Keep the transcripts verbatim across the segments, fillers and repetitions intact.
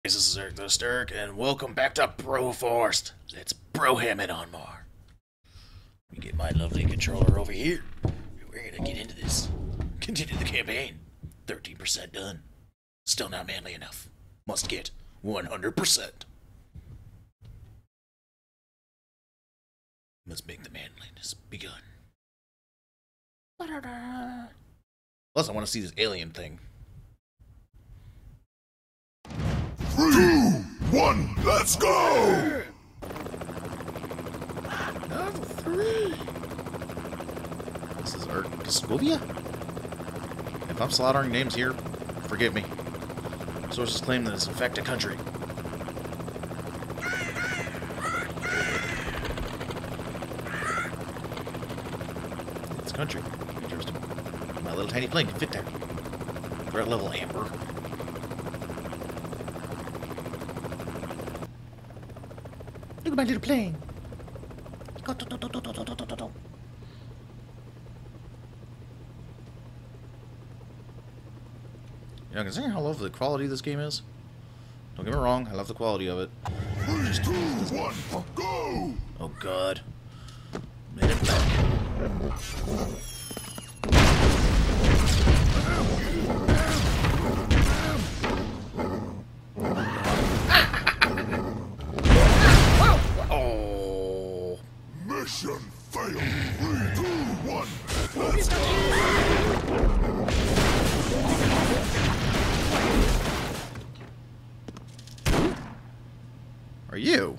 This is Zerk the Sturk, and welcome back to Broforce. Let's broham it on more. Let me get my lovely controller over here. We're gonna get into this. Continue the campaign. thirteen percent done. Still not manly enough. Must get one hundred percent. Must make the manliness begun. Plus, I want to see this alien thing. Three, one, let's go! Level three. This is Art Scovia? If I'm slaughtering names here, forgive me. Sources claim that it's infect a country. It's country. Interesting. My little tiny plane can fit there. Threat level Amber. Look at my little plane. Yeah, considering how lovely the quality of this game is, don't get me wrong, I love the quality of it. Three, two, one, go! Oh god. Made it back. Oh. Mission failed. Three, two, one, let's go! Are you?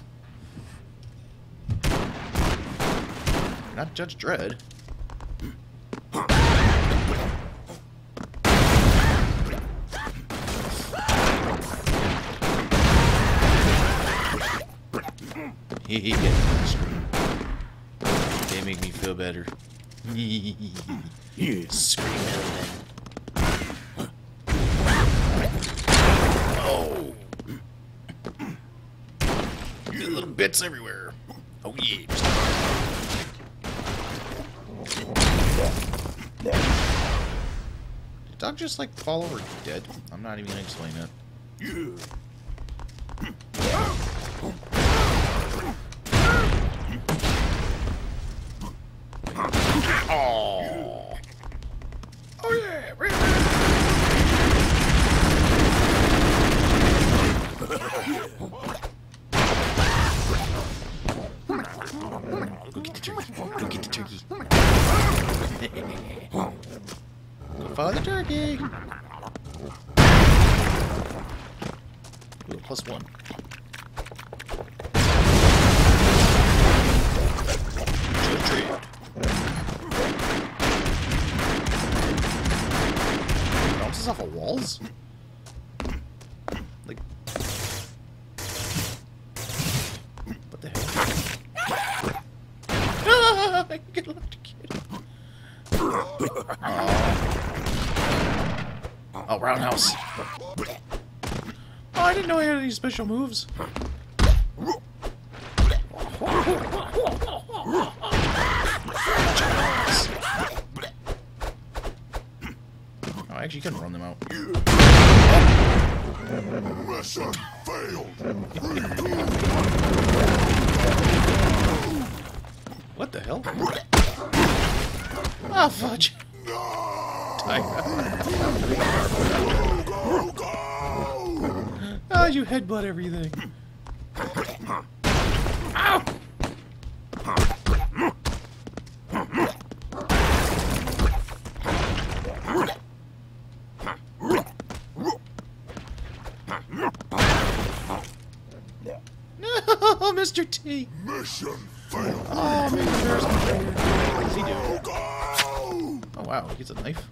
You're not Judge Dredd. Hehe, they make me feel better. Scream at them. Oh! Get little bits everywhere. Oh yeah. Did Doug just like fall over dead? I'm not even gonna explain it. Oh. Oh yeah, really? Go get the turkey. Go get the turkey. Go follow the turkey. Ooh, plus one. Chill trade. Bounces off of walls? Like, what the heck? Ah, I can get electrocuted. Oh. Oh, roundhouse. Oh, I didn't know I had any special moves. Oh, actually, you couldn't run them out. Mission failed. Three, two, What the hell? Oh, fudge. no! Go, go, go! Oh, you headbutt everything. Ow! No, Mister T. Mission failed. Oh, maybe there's what does he do? Go! Oh wow, he gets a knife.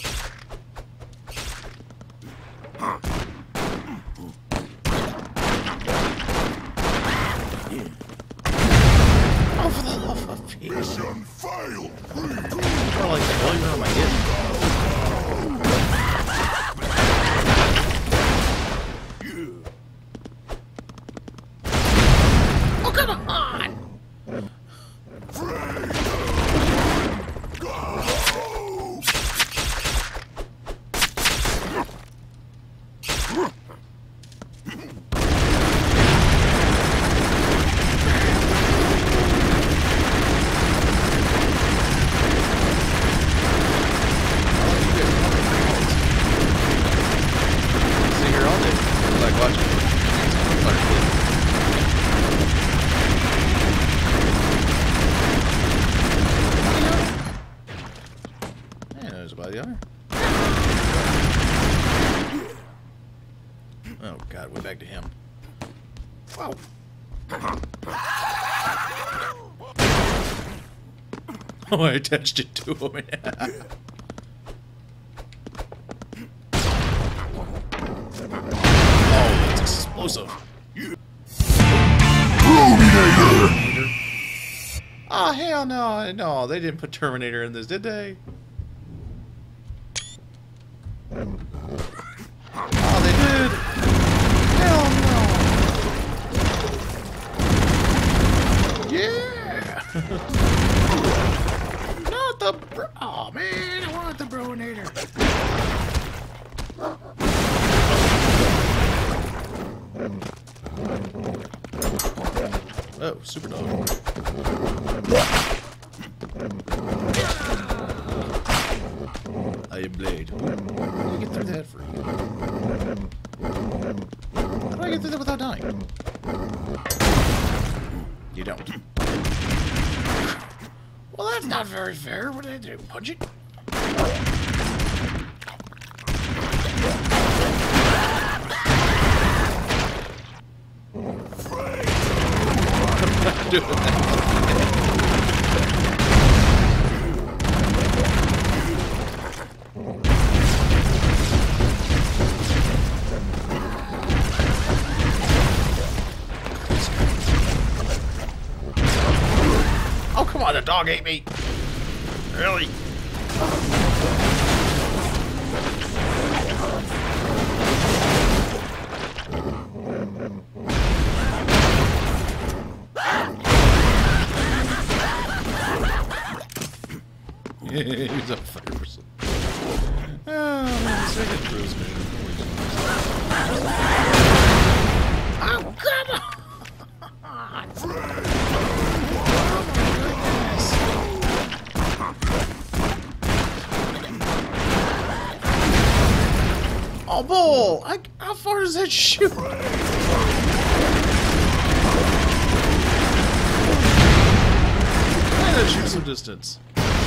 Oh, for the love of Pete. Mission failed. Three, two, Oh, like the hell you're on my head. Oh, come on! three, go! me back to him. Wow. Oh, I attached it to him. Oh, that's explosive. Terminator. Oh, hell no. No, they didn't put Terminator in this, did they? Oh, they did. Hell no. Yeah. Not the bro. Oh, man. I want the Broinator. Oh, super dog. Iron blade. How do I get through that for you? How do I get through that without dying? You don't. Well, that's not very fair. What did I do? Punch it? Do it. Oh, come on, the dog ate me. Really? He's a fire person. Oh, man, second cruise, man. Oh, come on! Oh, bull! I, how far does that shoot? That shoots some distance.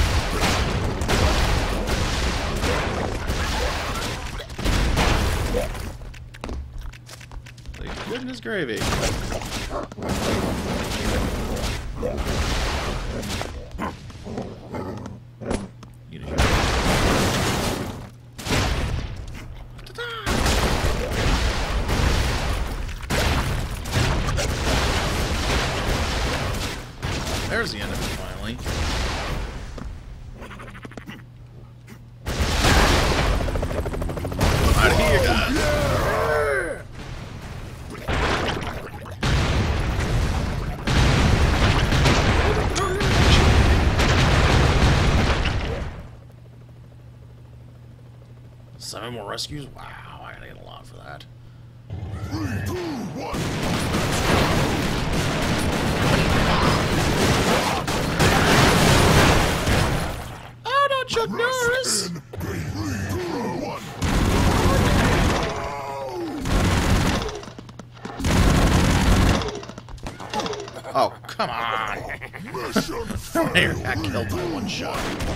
Thank goodness gravy. You know. There's the enemy finally. Out of here, guys. Seven more rescues? Wow, I gotta get a lot for that. Three, two, one. Oh, no, Chuck Norris! Three, two, one. Oh, come on! Mission There, got killed by one shot.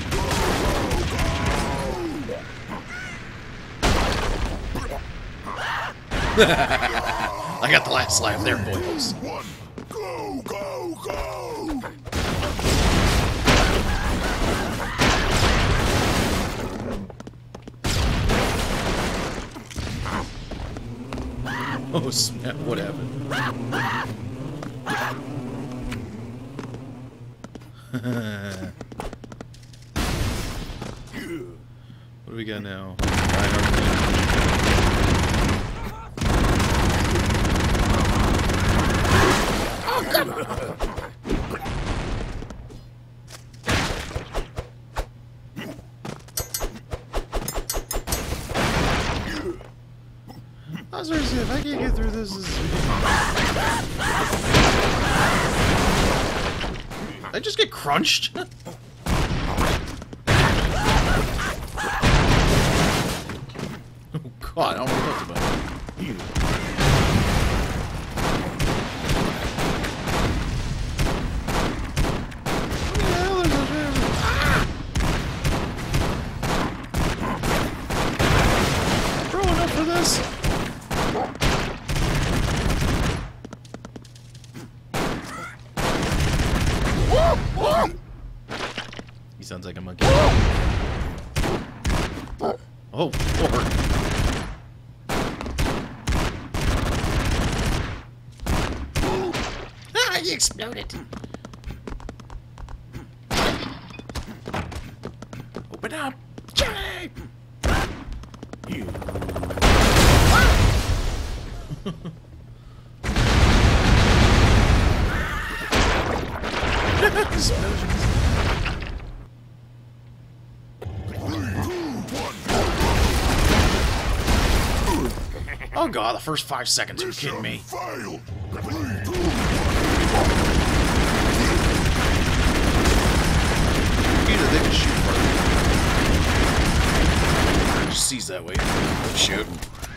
I got the last life there, boys. One. Go, go, go! Oh snap, what happened? What do we got now? Oh, come on! I was gonna say, if I can't get through this, this is... I just get crunched? Oh god, I don't know what about it. sounds like a monkey. Oh, Lord. Ah, he exploded. Open up, Johnny! You. Explosions. Oh god, the first five seconds, are you kidding me? Failed. Either they can shoot or It just sees that way. Shoot.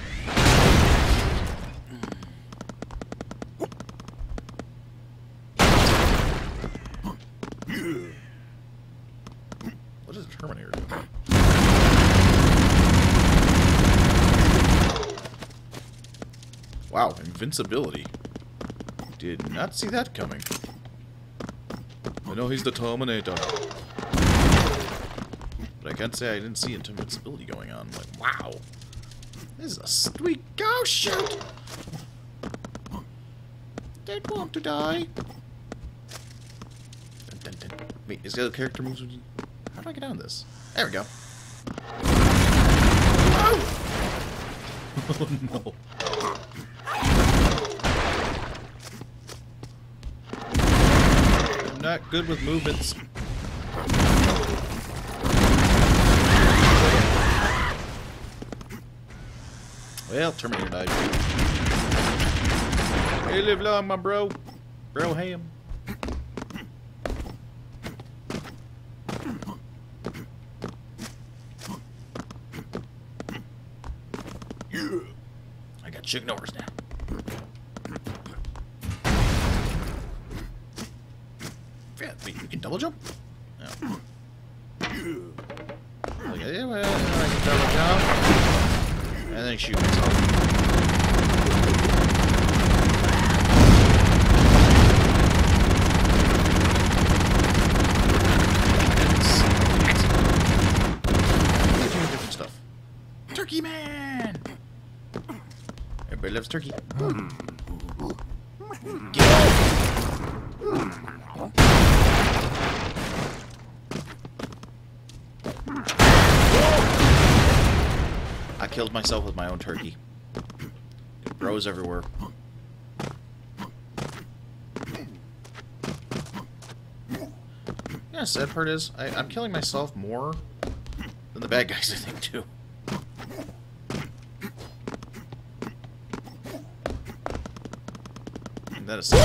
what is a Terminator doing? Wow, invincibility. Did not see that coming. I know he's the Terminator. But I can't say I didn't see invincibility going on. I'm like, wow. This is a sweet go shoot! Don't want to die. Dun, dun, dun. Wait, is the other character moves with you? How do I get on this? There we go. Oh, oh no. I'm not good with movements. Well, Terminator died. Hey, live long, my bro. Bro ham. I got chicken overs now. Yeah, wait, you can double jump? No. Oh, yeah, yeah, well, I can double jump. And then shoot myself. Different stuff. Turkey Man! Everybody loves turkey. I killed myself with my own turkey. It grows everywhere. Yeah, sad part is, I, I'm killing myself more than the bad guys, I think, too. And that is...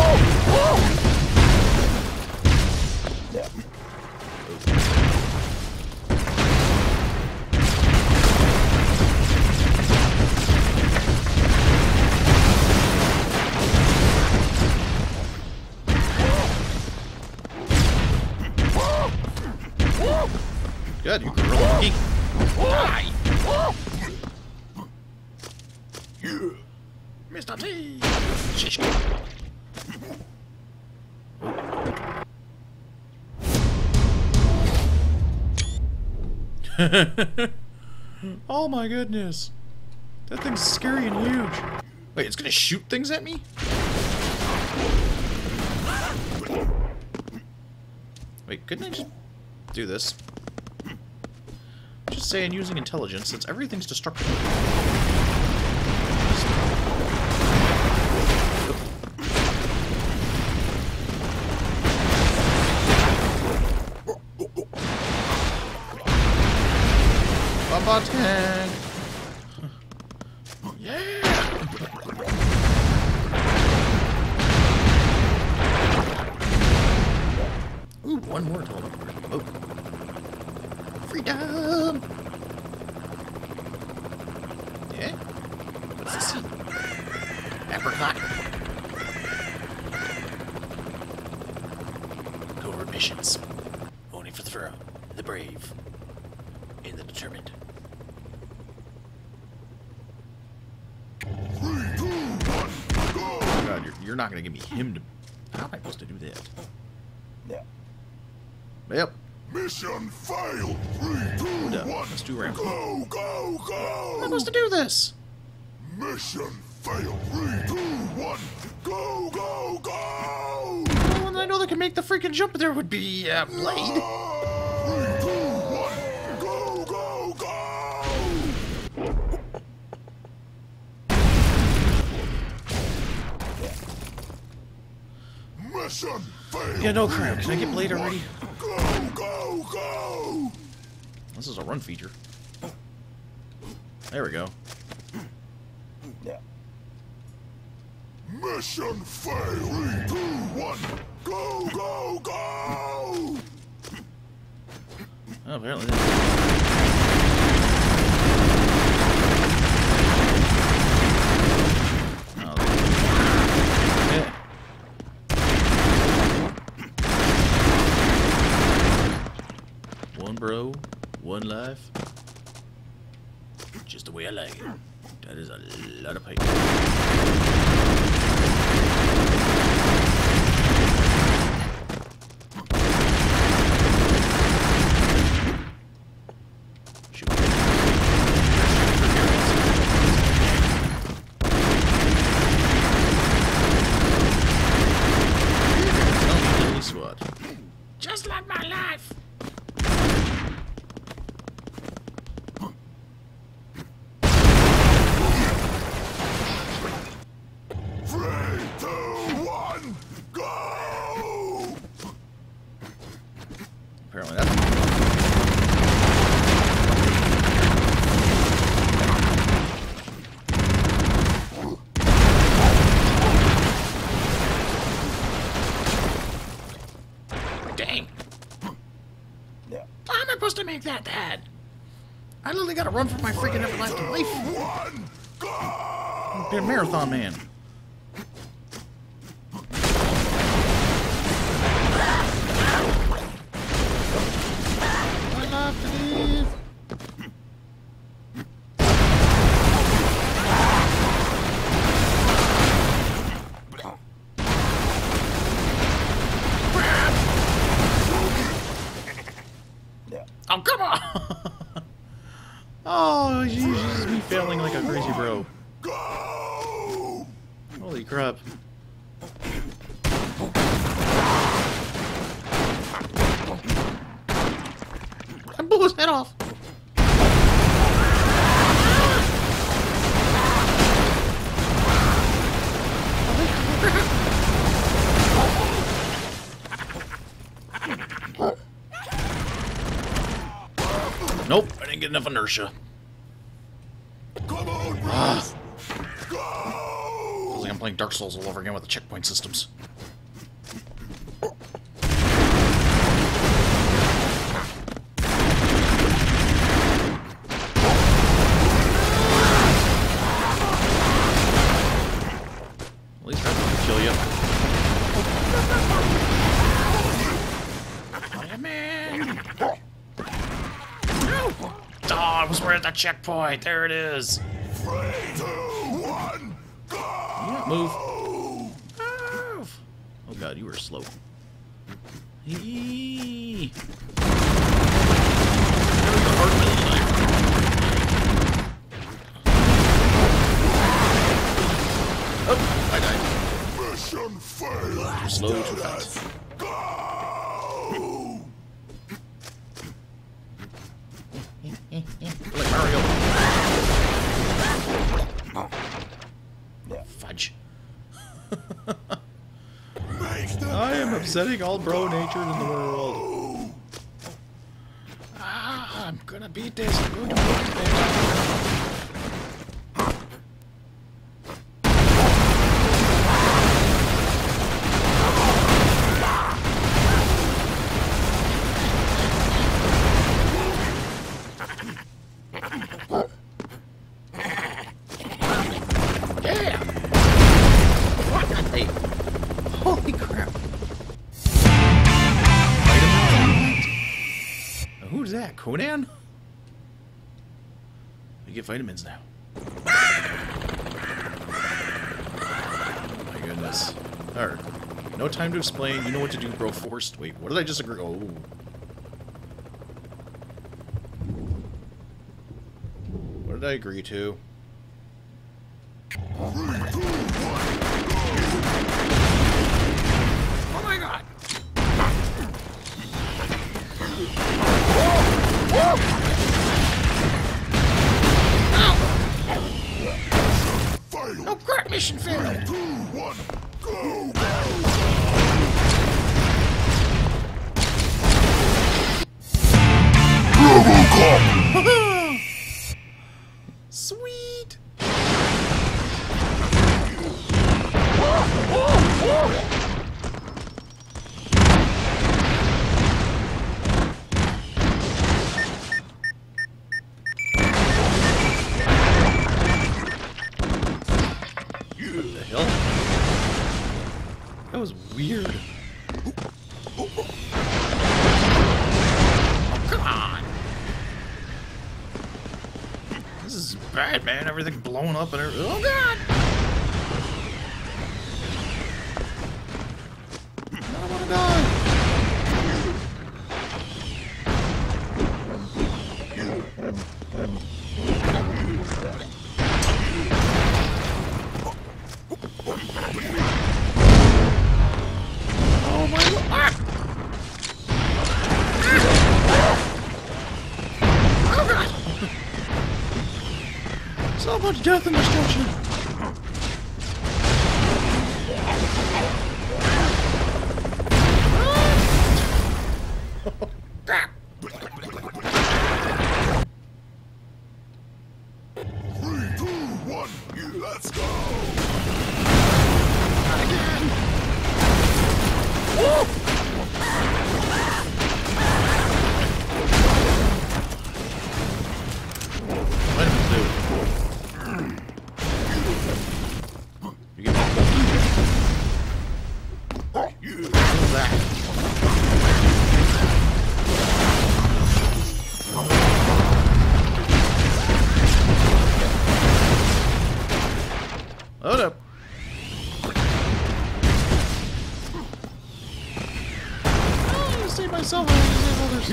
Good, you gorilla monkey. Die! Mister T! Shish. Oh my goodness. That thing's scary and huge. Wait, it's gonna shoot things at me? Wait, couldn't I just do this? Just saying, using intelligence, since everything's destructible. Bomba tank! Yeah! Ooh, one more teleporter. Oh. Freedom! Yeah? What's this? Apricot. Covert missions. Only for the thorough, the brave, and the determined. Oh God, you're, you're not gonna give me him to... How am I supposed to do that? Yeah. Yep. Mission failed. Three, two, Duh. one. Let's do ramp. Go, go, go. I'm supposed to do this. Mission failed. Three, two, one. Go, go, go. Well, and I know they can make the freaking jump, but there would be uh, Blade. Three, two, one. Go, go, go. Mission failed. Yeah, no crap. Can I get Blade already? Go, go, go. This is a run feature. There we go. Mission failed. Three, two, one. Go, go, go. Oh, apparently. Oh. Yeah. One bro, one life. Just the way I like it. That is a lot of paper. Just like my life. Three, two, one, go! Apparently that's dang. Yeah. How am I supposed to make that bad? I literally gotta run for my freaking everlasting life. One, go! Be a marathon man. I love to live. Oh, come on! Oh, this is me failing like a crazy bro. Go! Holy crap. I blew his head off. Nope, I didn't get enough inertia. Come on, Ah, go! feels like I'm playing Dark Souls all over again with the checkpoint systems. At least that doesn't kill you. Oh, man. Oh, I was right at the checkpoint. There it is. Three, two, one, go! Yeah, move. Move. Oh god, you were slow. Eee. Oh, I died. Mission failed. Too slow, too fast. Go! Like Mario. Fudge. I am upsetting all bro natured in the world. Ah, I'm gonna beat this. I'm going to beat this. Hey. Holy crap. Now, who's that? Conan? We get vitamins now. Oh my goodness. Alright. No time to explain. You know what to do, bro. Forced. Wait, what did I just agree? Oh. did I agree to? Oh my god! Failed. Oh crap, mission failed! Two, one, go, go! Robocop! Sweet! What the hell? That was weird. Oh, come on! This is bad, man. Everything blowing up and everything. Oh god! I don't want to die. Oh my god! Ah! Oh god! So much death and destruction. Crap! Three, two, one, let's go! Not again! What did you do? You get What's that? Hold up. I'm gonna save myself. I'm gonna save others.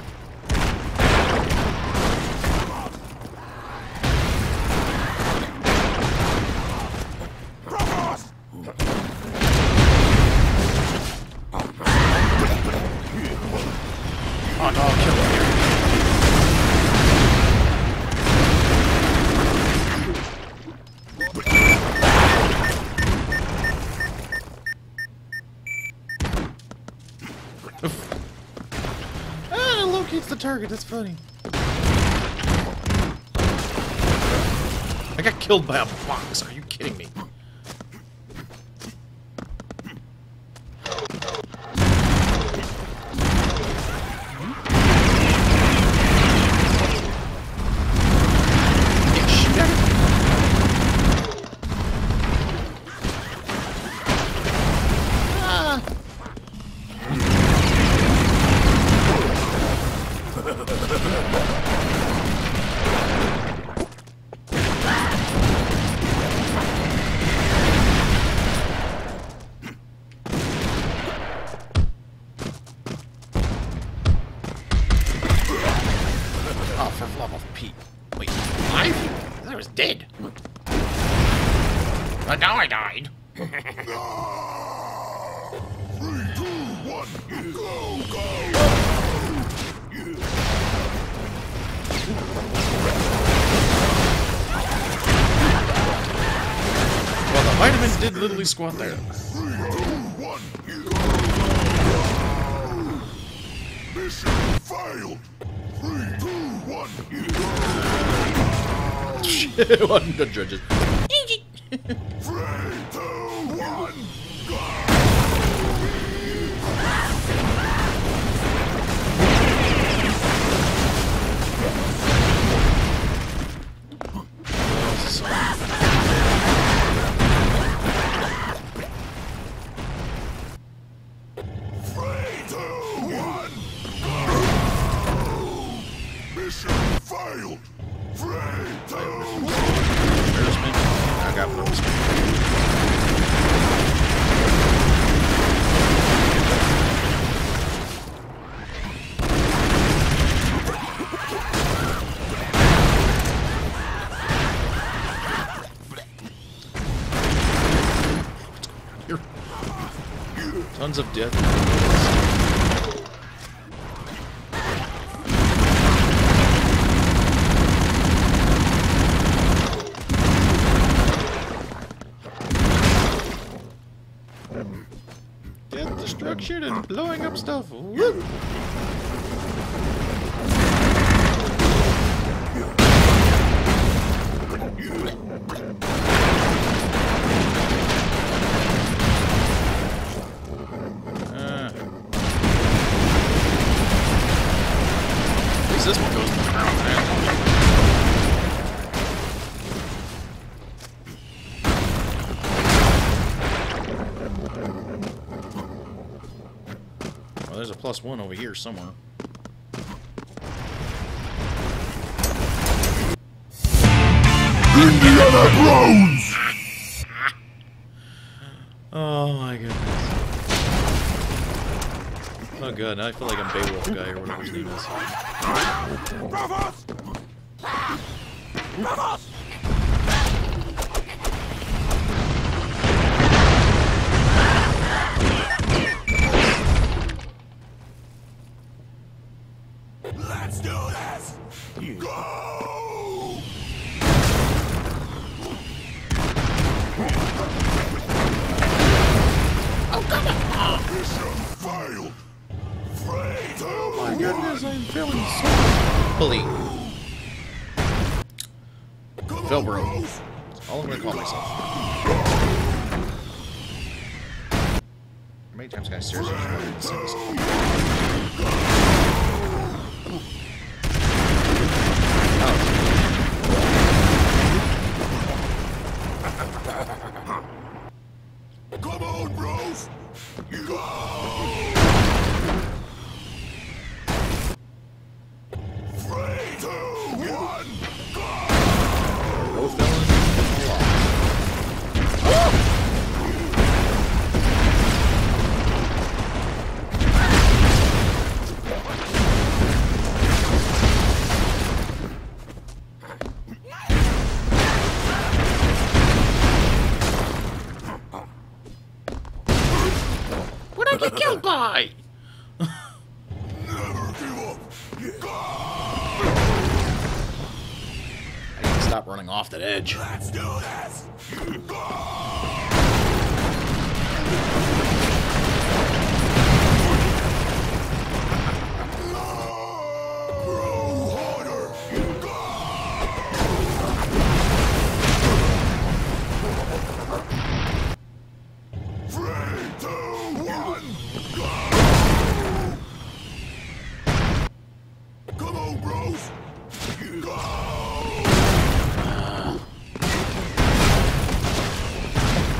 Oh no, I'll kill him. Ah, it locates the target. That's funny. I got killed by a box. Are you kidding me? Get shit out of me. Ah. Oh, for the love of Pete. Wait, alive? I thought I was dead. But now I died. Three, two, one, go, go! Well, the vitamins did literally squat there. Three, two, one, go! Mission failed! Three, two, one, Shit, it wasn't good judges. three, two, one, go! Three, two, one, go! Mission failed! Three, two, one. Embarrassment. I got no. here. Tons of death. Death, destruction, and blowing up stuff. Woo! This one goes around, man. Well, there's a plus one over here somewhere. Indiana Bros! Oh my goodness. Oh god, now I feel like I'm Beowulf guy or whatever his name is. Bravos! Bravos! Let's do this! Go! Oh, come on! Mission failed! Oh my goodness, I'm feeling so bully. Velbro. That's all I'm gonna call myself. How many times can I seriously read this episode? Come on, bros! Go! Three, two, one, go! No felon, no law. What did I get killed by? Never give up! Go! I need to stop running off that edge. Let's do this! Go! Grow harder! Three, two, one, go! Come on, bros! Go!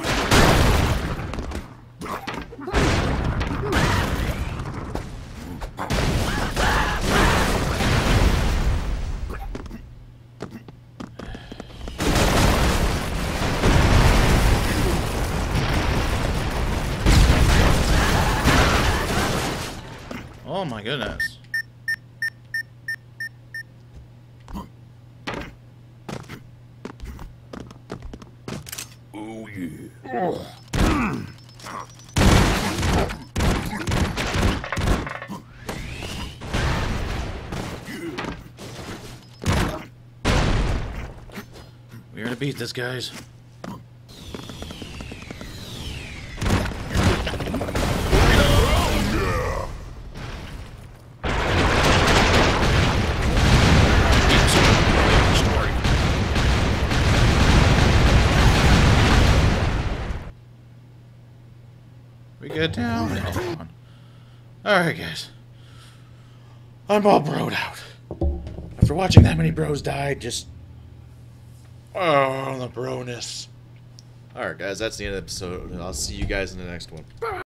Oh my goodness. Oh yeah. We're gonna beat this, guys. We good now? No, come on. Alright, guys. I'm all broed out. After watching that many bros die, just... Oh, the broness. Alright, guys, that's the end of the episode. I'll see you guys in the next one.